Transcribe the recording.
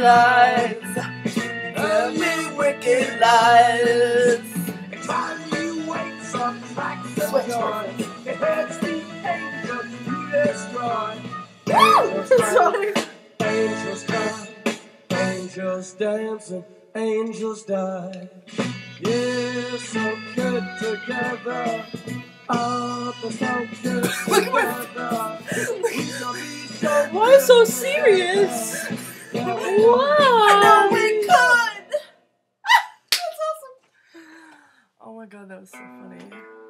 lies. Tell me wicked lies. Finally wakes up, cracks the joy. It hurts the angels to destroy. Angels cry, angels dance, and angels die. Yeah, so good together. Oh, they're so good together. Why so serious? Wow. I know we could. That's awesome. Oh my god, that was so funny.